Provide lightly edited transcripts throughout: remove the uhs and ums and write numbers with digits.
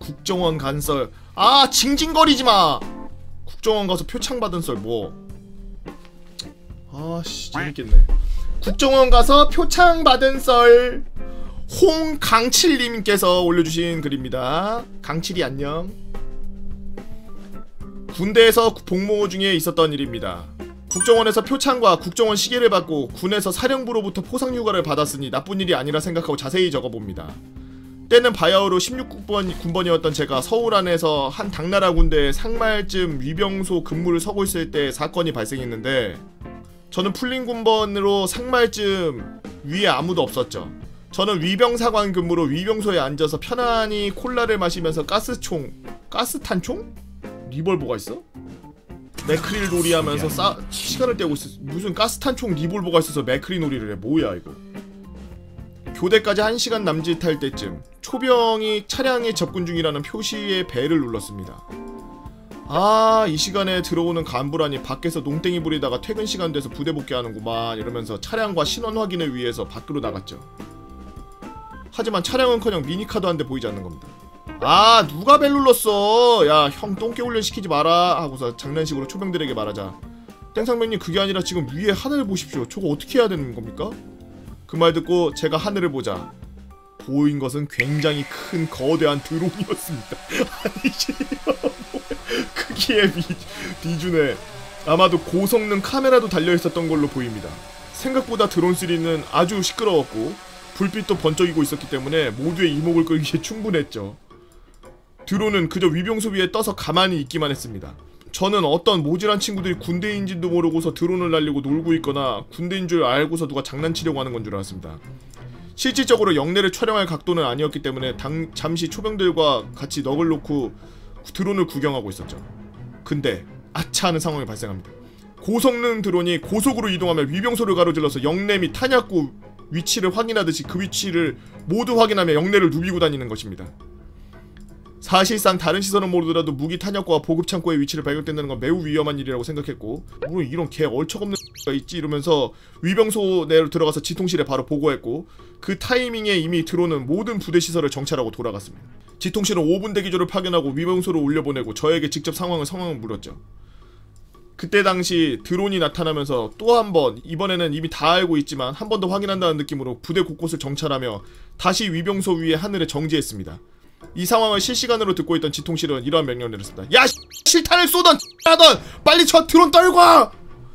국정원 간 썰. 아 징징거리지마. 국정원 가서 표창 받은 썰 뭐. 아씨 재밌겠네. 국정원 가서 표창 받은 썰. 홍강칠님께서 올려주신 글입니다. 강칠이 안녕. 군대에서 복무 중에 있었던 일입니다. 국정원에서 표창과 국정원 시계를 받고 군에서 사령부로부터 포상휴가를 받았으니 나쁜 일이 아니라 생각하고 자세히 적어봅니다. 때는 바야흐로 16군번이었던 제가 서울 안에서 한 당나라 군대의 상말쯤 위병소 근무를 서고 있을 때 사건이 발생했는데 저는 풀린 군번으로 상말쯤 위에 아무도 없었죠. 저는 위병사관 근무로 위병소에 앉아서 편안히 콜라를 마시면서 가스탄총? 리볼버가 있어? 맥크릴 놀이하면서 시간을 때우고 있어. 무슨 가스탄총 리볼버가 있어서 맥크릴 놀이를 해. 뭐야 이거. 교대까지 1시간 남짓할 때쯤 초병이 차량에 접근 중이라는 표시의 벨을 눌렀습니다. 아, 이 시간에 들어오는 간부라니 밖에서 농땡이 부리다가 퇴근 시간 돼서 부대 복귀하는구만 이러면서 차량과 신원 확인을 위해서 밖으로 나갔죠. 하지만 차량은커녕 미니카도 한 대 보이지 않는 겁니다. 아, 누가 벨 눌렀어. 야, 형 똥개 훈련 시키지 마라 하고서 장난식으로 초병들에게 말하자. 땡상맨님 그게 아니라 지금 위에 하늘을 보십시오. 저거 어떻게 해야 되는 겁니까? 그 말 듣고 제가 하늘을 보자 보인 것은 굉장히 큰 거대한 드론이었습니다. 아니 크기의 비준에 아마도 고성능 카메라도 달려있었던 걸로 보입니다. 생각보다 드론 3는 아주 시끄러웠고 불빛도 번쩍이고 있었기 때문에 모두의 이목을 끌기에 충분했죠. 드론은 그저 위병소 위에 떠서 가만히 있기만 했습니다. 저는 어떤 모질한 친구들이 군대인지도 모르고서 드론을 날리고 놀고 있거나 군대인 줄 알고서 누가 장난치려고 하는 건 줄 알았습니다. 실질적으로 영내를 촬영할 각도는 아니었기 때문에 잠시 초병들과 같이 넋을 놓고 드론을 구경하고 있었죠. 근데 아차 하는 상황이 발생합니다. 고성능 드론이 고속으로 이동하며 위병소를 가로질러서 영내 및 탄약구 위치를 확인하듯이 그 위치를 모두 확인하며 영내를 누비고 다니는 것입니다. 사실상 다른 시선은 모르더라도 무기 탄약고와 보급창고의 위치를 발견된다는 건 매우 위험한 일이라고 생각했고 물론 이런 개 얼척없는 X가 있지 이러면서 위병소 내로 들어가서 지통실에 바로 보고했고 그 타이밍에 이미 드론은 모든 부대 시설을 정찰하고 돌아갔습니다. 지통실은 5분 대기조를 파견하고 위병소로 올려보내고 저에게 직접 상황을 물었죠. 그때 당시 드론이 나타나면서 또 한 번, 이번에는 이미 다 알고 있지만 한 번 더 확인한다는 느낌으로 부대 곳곳을 정찰하며 다시 위병소 위에 하늘에 정지했습니다. 이 상황을 실시간으로 듣고 있던 지통실은 이러한 명령을 내렸습니다. 야! 실탄을 쏘던 하던 빨리 저 드론 떨궈!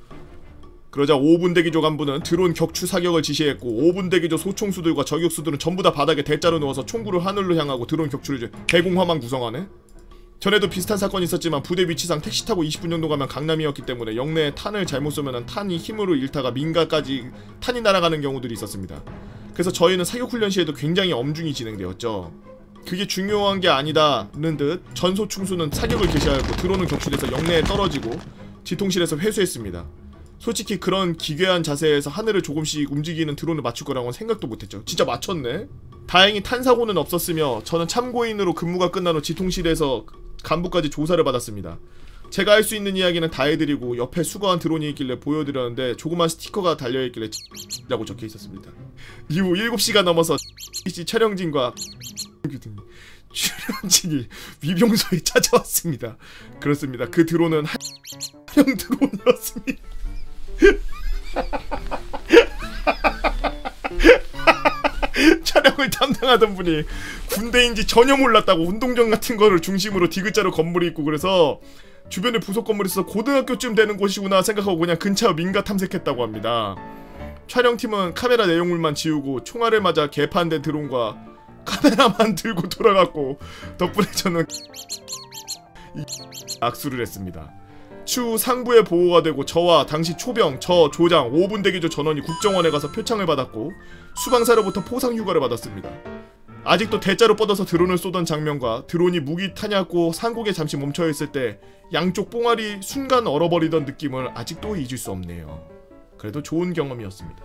그러자 5분 대기조 간부는 드론 격추 사격을 지시했고 5분 대기조 소총수들과 저격수들은 전부 다 바닥에 대자로 누워서 총구를 하늘로 향하고 드론 격추를 대공화만 구성하네? 전에도 비슷한 사건이 있었지만 부대 위치상 택시 타고 20분 정도 가면 강남이었기 때문에 영내에 탄을 잘못 쏘면 탄이 힘으로 잃다가 민가까지 탄이 날아가는 경우들이 있었습니다. 그래서 저희는 사격훈련 시에도 굉장히 엄중히 진행되었죠. 그게 중요한 게 아니다는 듯 전소충수는 사격을 개시하였고 드론은 격추돼서 영내에 떨어지고 지통실에서 회수했습니다. 솔직히 그런 기괴한 자세에서 하늘을 조금씩 움직이는 드론을 맞출 거라고는 생각도 못했죠. 진짜 맞췄네? 다행히 탄사고는 없었으며 저는 참고인으로 근무가 끝난 후 지통실에서 간부까지 조사를 받았습니다. 제가 할 수 있는 이야기는 다 해드리고 옆에 수거한 드론이 있길래 보여드렸는데 조그만 스티커가 달려있길래 라고 적혀있었습니다. 이후 7시가 넘어서 촬영진과 출연진이 위병소에 찾아왔습니다. 그렇습니다. 그 드론은 촬영 드론이었습니다. 촬영을 담당하던 분이 군대인지 전혀 몰랐다고 운동장 같은 거를 중심으로 디귿자로 건물이 있고 그래서 주변에 부속 건물이 있어서 고등학교쯤 되는 곳이구나 생각하고 그냥 근처 민가 탐색했다고 합니다. 촬영팀은 카메라 내용물만 지우고 총알을 맞아 개판된 드론과 카메라만 들고 돌아갔고 덕분에 저는 악수를 했습니다. 추후 상부에 보고가 되고 저와 당시 초병, 저 조장, 5분 대기조 전원이 국정원에 가서 표창을 받았고 수방사로부터 포상휴가를 받았습니다. 아직도 대자로 뻗어서 드론을 쏘던 장면과 드론이 무기 탄약고 상국에 잠시 멈춰있을 때 양쪽 뽕알이 순간 얼어버리던 느낌을 아직도 잊을 수 없네요. 그래도 좋은 경험이었습니다.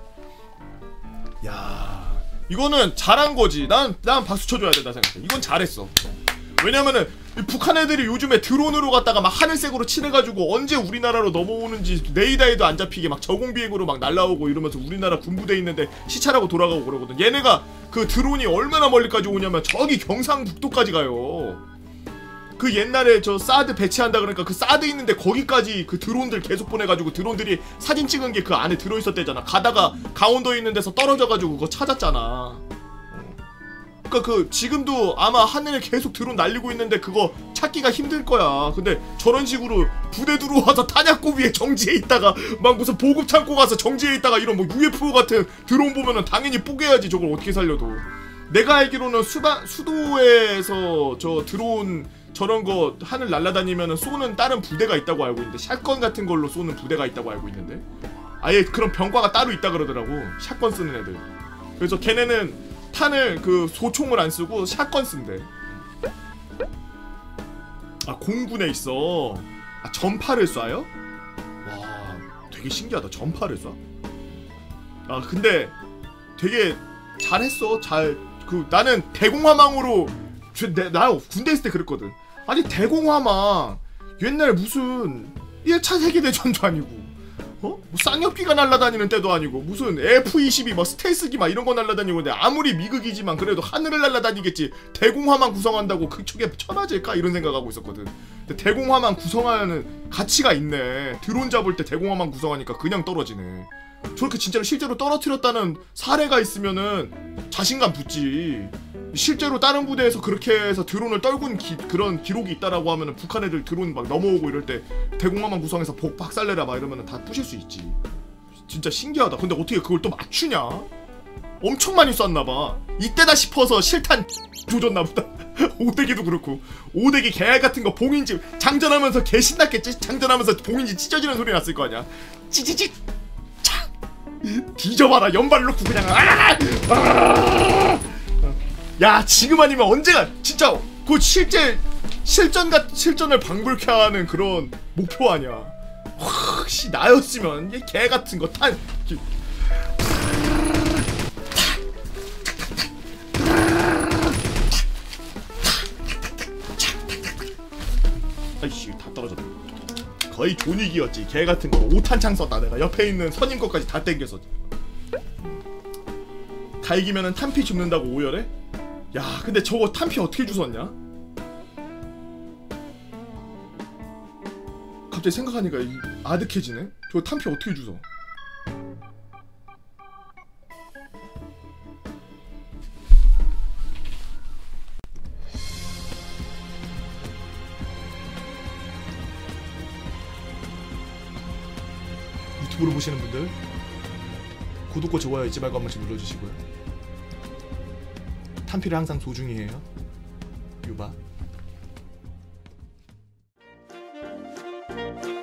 야, 이거는 잘한 거지. 난 박수 쳐줘야 된다 생각해. 이건 잘했어. 왜냐면은 북한 애들이 요즘에 드론으로 갔다가 막 하늘색으로 칠해가지고 언제 우리나라로 넘어오는지 레이더에도 안 잡히게 막 저공비행으로 막 날라오고 이러면서 우리나라 군부대 있는데 시찰하고 돌아가고 그러거든. 얘네가 그 드론이 얼마나 멀리까지 오냐면 저기 경상북도까지 가요. 그 옛날에 저 사드 배치한다 그러니까 그 사드 있는데 거기까지 그 드론들 계속 보내가지고 드론들이 사진 찍은 게 그 안에 들어있었대잖아. 가다가 강원도에 있는 데서 떨어져가지고 그거 찾았잖아. 그니까 그 지금도 아마 하늘에 계속 드론 날리고 있는데 그거 찾기가 힘들 거야. 근데 저런 식으로 부대 들어와서 탄약고 위에 정지해 있다가 막 무슨 보급 창고 가서 정지해 있다가 이런 뭐 UFO 같은 드론 보면은 당연히 뽀개야지. 저걸 어떻게 살려도. 내가 알기로는 수도에서 저 드론 저런 거 하늘 날아다니면은 쏘는 다른 부대가 있다고 알고 있는데, 샷건 같은 걸로 쏘는 부대가 있다고 알고 있는데, 아예 그런 병과가 따로 있다 그러더라고. 샷건 쓰는 애들. 그래서 걔네는 탄을 그 소총을 안 쓰고 샷건 쓴대. 아, 공군에 있어. 아, 전파를 쏴요? 와, 되게 신기하다. 전파를 쏴? 아, 근데 되게 잘했어. 나는 대공화망으로 나 군대 있을 때 그랬거든. 아니, 대공화망 옛날 무슨 1차 세계대전도 아니고 뭐 쌍엽기가 날아다니는 때도 아니고 무슨 F-22 막 스텔스기 막 이런 거 날아다니고, 근데 아무리 미국이지만 그래도 하늘을 날아다니겠지. 대공화망 구성한다고 그쪽에 쳐맞을까 이런 생각하고 있었거든. 근데 대공화망 구성하는 가치가 있네. 드론 잡을 때 대공화망 구성하니까 그냥 떨어지네. 저렇게 진짜로 실제로 떨어뜨렸다는 사례가 있으면은 자신감 붙지. 실제로 다른 부대에서 그렇게 해서 드론을 떨군 그런 기록이 있다라고 하면은 북한 애들 드론 막 넘어오고 이럴 때 대공화망 구성해서 복 박살내라 막 이러면은 다 부실 수 있지. 진짜 신기하다. 근데 어떻게 그걸 또 맞추냐? 엄청 많이 쐈나봐. 이때다 싶어서 실탄 조졌나보다. 오대기도 그렇고. 오대기 개알 같은 거 봉인지 장전하면서 개 신났겠지? 장전하면서 봉인지 찢어지는 소리 났을 거 아니야. 찌찌찌 뒤져봐라. 연발 놓고 그냥 야, 지금 아니면 언제가 진짜 그 실전을 방불케 하는 그런 목표 아니야. 혹시 나였으면 이 개 같은 거 탄 아이씨, 다 떨어졌다. 거의 존윅이었지. 개 같은 거 5탄창 썼다. 내가 옆에 있는 선임 거까지 다 땡겨서. 갈기면은 탄피 죽는다고 오열해? 야, 근데 저거 탄피 어떻게 주웠냐? 갑자기 생각하니까 아득해지네? 저거 탄피 어떻게 주워? 유튜브로 보시는 분들 구독과 좋아요 잊지 말고 한 번씩 눌러주시고요. 탄피를 항상 소중히 해요. 유바.